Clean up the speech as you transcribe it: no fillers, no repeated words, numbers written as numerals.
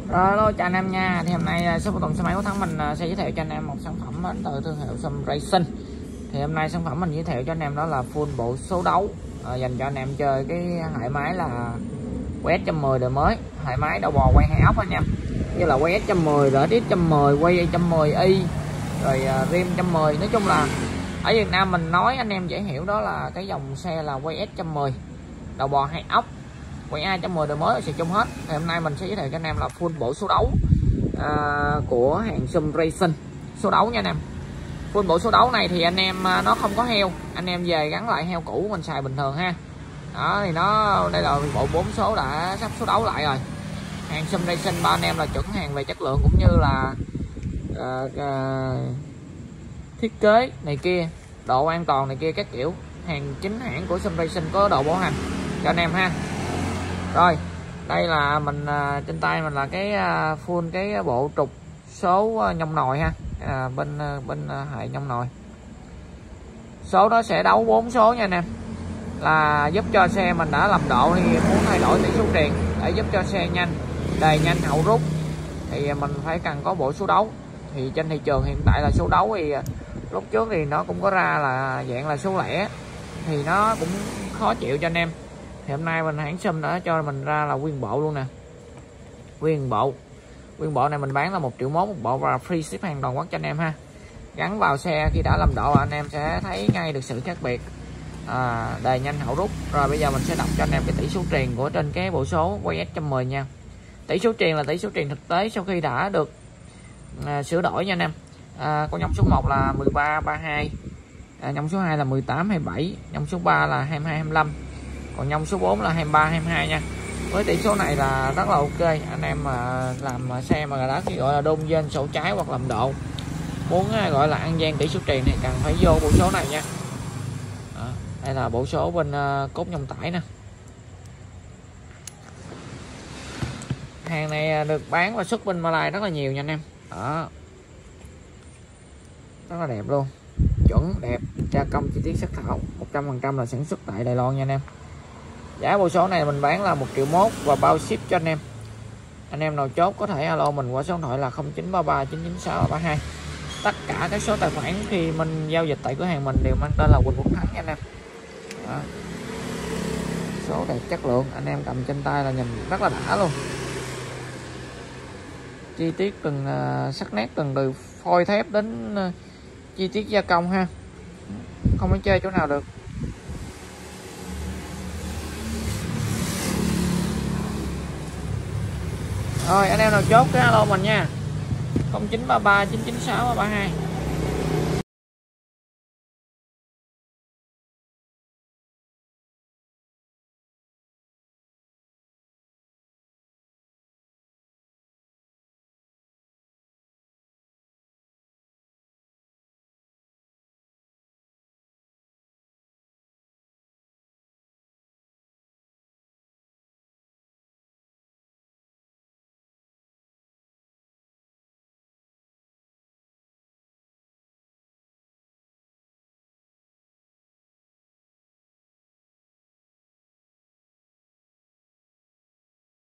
Rồi hello chào anh em nha. Thì hôm nay shop Tùng xe máy của Thắng mình sẽ giới thiệu cho anh em một sản phẩm đến từ thương hiệu Sum Racing. Thì hôm nay sản phẩm mình giới thiệu cho anh em đó là full bộ số đấu dành cho anh em chơi cái hệ máy là quay S110 đời mới, hệ máy đầu bò quay hai ốc anh em, như là quay S110, RX 110, quay 110i, rồi rim 110. Nói chung là ở Việt Nam mình nói anh em dễ hiểu đó là cái dòng xe là quay S110 đầu bò hai ốc, quay A110 đời mới sẽ chung hết. Thì hôm nay mình sẽ giới thiệu cho anh em là full bộ số đấu của hàng Sum Racing, số đấu nha anh em. Full bộ số đấu này thì anh em nó không có heo, anh em về gắn lại heo cũ mình xài bình thường ha. Đó thì nó đây là bộ 4 số đã sắp số đấu lại rồi. Hàng Sum Racing ba anh em là chuẩn hàng về chất lượng cũng như là thiết kế này kia, độ an toàn này kia các kiểu. Hàng chính hãng của Sum Racing có độ bảo hành cho anh em ha. Rồi đây là mình trên tay mình là cái full cái bộ trục số nhông nồi ha, bên hệ nhông nồi. Số đó sẽ đấu 4 số nha anh em, là giúp cho xe mình đã làm độ thì muốn thay đổi tỷ số truyền để giúp cho xe nhanh, đề nhanh hậu rút thì mình phải cần có bộ số đấu. Thì trên thị trường hiện tại là số đấu thì lúc trước thì nó cũng có ra là dạng là số lẻ thì nó cũng khó chịu cho anh em. Thì hôm nay mình hãng Sum đã cho mình ra là nguyên bộ luôn nè, nguyên bộ này mình bán là 1,1 triệu một bộ và free ship hàng toàn quốc cho anh em ha. Gắn vào xe khi đã làm độ anh em sẽ thấy ngay được sự khác biệt, đề nhanh hậu rút. Rồi bây giờ mình sẽ đọc cho anh em cái tỷ số truyền của trên cái bộ số quay S110 nha. Tỷ số truyền là tỷ số truyền thực tế sau khi đã được sửa đổi nha anh em. Con nhông số 1 là 1332, nhông số 2 là 1827, nhông số 3 là 2225, còn nhông số 4 là 2322 nha. Với tỷ số này là rất là ok. Anh em mà làm xe mà đã khi gọi là đôn dên sổ trái hoặc làm độ, muốn gọi là ăn gian tỷ số truyền thì cần phải vô bộ số này nha. Đây là bộ số bên cốt nhông tải nè. Hàng này được bán và xuất bên Malai rất là nhiều nha anh em. Đó, rất là đẹp luôn, chuẩn đẹp, gia công chi tiết sắc thảo 100% là sản xuất tại Đài Loan nha anh em. Giá bộ số này mình bán là 1,1 triệu và bao ship cho anh em. Anh em nào chốt có thể alo mình qua số điện thoại là 0933 996 32. Tất cả các số tài khoản khi mình giao dịch tại cửa hàng mình đều mang tên là Quỳnh Quốc Thắng nha anh em. Đó, số đẹp chất lượng, anh em cầm trên tay là nhìn rất là đã luôn. Chi tiết từng sắc nét, từng từ phôi thép đến chi tiết gia công ha, không có chơi chỗ nào được. Rồi anh em nào chốt cái alo mình nha, 0933 996 32.